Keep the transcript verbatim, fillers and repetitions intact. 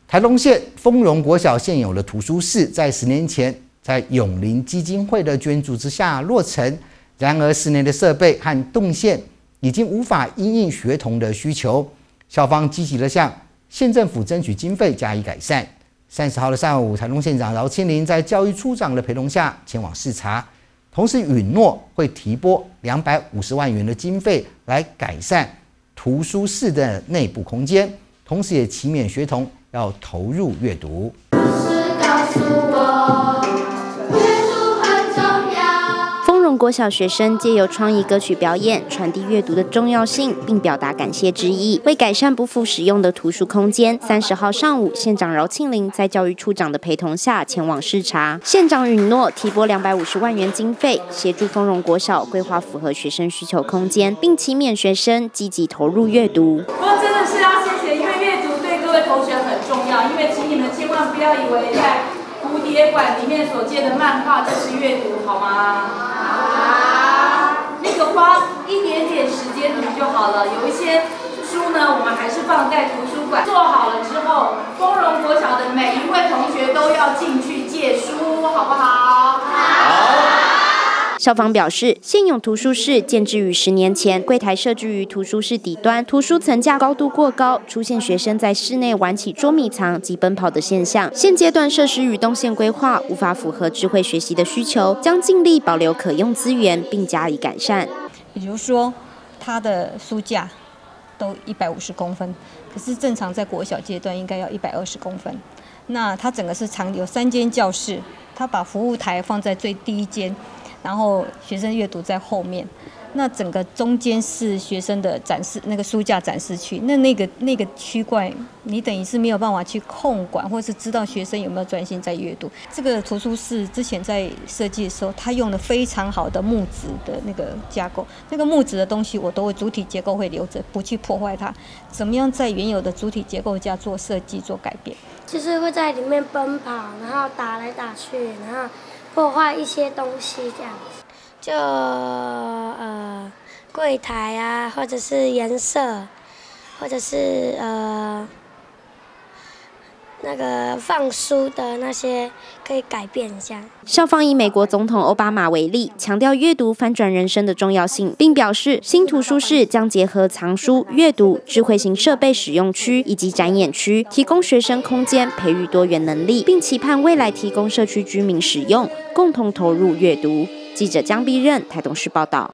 台东县丰荣国小现有的图书室，在十年前在永林基金会的捐助之下落成。然而，室内的设备和动线已经无法因应学童的需求。校方积极地向县政府争取经费加以改善。三十号的上午，台东县长饶庆林在教育处长的陪同下前往视察，同时允诺会提拨两百五十万元的经费来改善图书室的内部空间，同时也期勉学童要投入阅读。 丰荣国小学生借由创意歌曲表演，传递阅读的重要性，并表达感谢之意。为改善不敷使用的图书空间，三十号上午，县长饶庆林在教育处长的陪同下前往视察。县长允诺提拨两百五十万元经费，协助丰荣国小规划符合学生需求空间，并期勉学生积极投入阅读。 不过真的是要谢谢，因为阅读对各位同学很重要。因为请你们千万不要以为在蝴蝶馆里面所借的漫画就是阅读，好吗？那个花一点点时间读就好了。有一些书呢，我们还是放在图书馆。做好了之后，丰荣国小的每一位同学都要进去借书，好不好？好。 校方表示，现有图书室建置于十年前，柜台设置于图书室底端，图书层架高度过高，出现学生在室内玩起捉迷藏及奔跑的现象。现阶段设施与动线规划无法符合智慧学习的需求，将尽力保留可用资源，并加以改善。 比如说，它的书架都一百五十公分，可是正常在国小阶段应该要一百二十公分。那它整个是长有三间教室，它把服务台放在最低一间。然后学生阅读在后面，那整个中间是学生的展示那个书架展示区，那那个那个区块，你等于是没有办法去控管，或是知道学生有没有专心在阅读。这个图书室之前在设计的时候，它用了非常好的木质的那个架构，那个木质的东西我都会主体结构会留着，不去破坏它。怎么样在原有的主体结构下做设计做改变？ 就是会在里面奔跑，然后打来打去，然后破坏一些东西，这样子，就呃柜台啊，或者是颜色，或者是呃那个放书的那些可以改变一下。 校方以美国总统奥巴马为例，强调阅读翻转人生的重要性，并表示新图书室将结合藏书、阅读、智慧型设备使用区以及展演区，提供学生空间，培育多元能力，并期盼未来提供社区居民使用，共同投入阅读。记者江碧任台东市报道。